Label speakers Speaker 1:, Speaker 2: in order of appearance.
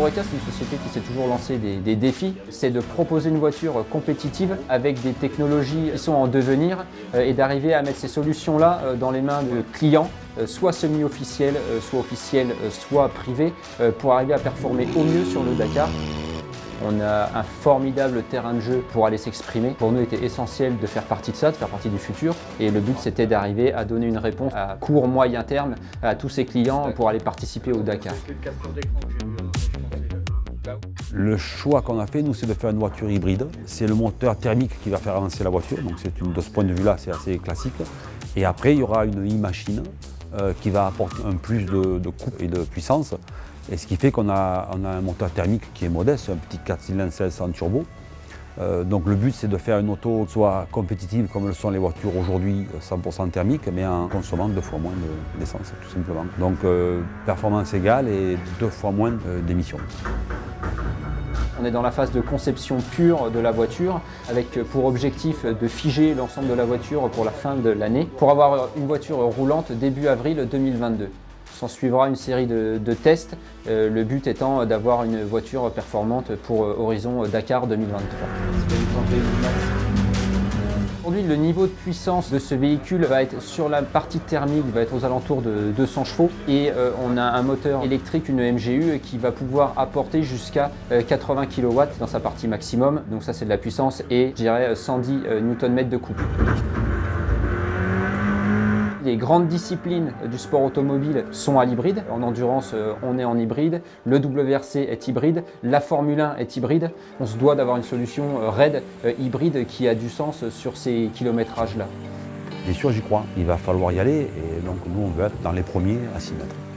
Speaker 1: Eureka, c'est une société qui s'est toujours lancé des défis. C'est de proposer une voiture compétitive avec des technologies qui sont en devenir et d'arriver à mettre ces solutions-là dans les mains de clients, soit semi-officiels, soit officiels, soit privés, pour arriver à performer au mieux sur le Dakar. On a un formidable terrain de jeu pour aller s'exprimer. Pour nous, il était essentiel de faire partie de ça, de faire partie du futur. Et le but, c'était d'arriver à donner une réponse à court, moyen terme à tous ces clients pour aller participer au Dakar.
Speaker 2: Le choix qu'on a fait, nous, c'est de faire une voiture hybride. C'est le moteur thermique qui va faire avancer la voiture. Donc, de ce point de vue-là, c'est assez classique. Et après, il y aura une e-machine qui va apporter un plus de coupe et de puissance. Et ce qui fait qu'on a un moteur thermique qui est modeste, un petit 4 cylindres 1600 turbo. Donc le but, c'est de faire une auto soit compétitive comme le sont les voitures aujourd'hui 100% thermiques, mais en consommant 2 fois moins d'essence, tout simplement. Donc performance égale et 2 fois moins d'émissions.
Speaker 1: On est dans la phase de conception pure de la voiture, avec pour objectif de figer l'ensemble de la voiture pour la fin de l'année, pour avoir une voiture roulante début avril 2022. S'en suivra une série de tests, le but étant d'avoir une voiture performante pour horizon Dakar 2023. Aujourd'hui, le niveau de puissance de ce véhicule va être sur la partie thermique, va être aux alentours de 200 chevaux et on a un moteur électrique, une MGU, qui va pouvoir apporter jusqu'à 80 kW dans sa partie maximum. Donc ça, c'est de la puissance et je dirais 110 Nm de couple. Les grandes disciplines du sport automobile sont à l'hybride. En endurance, on est en hybride. Le WRC est hybride. La Formule 1 est hybride. On se doit d'avoir une solution raide hybride qui a du sens sur ces kilométrages-là.
Speaker 2: Bien sûr, j'y crois. Il va falloir y aller et donc nous, on veut être dans les premiers à s'y mettre.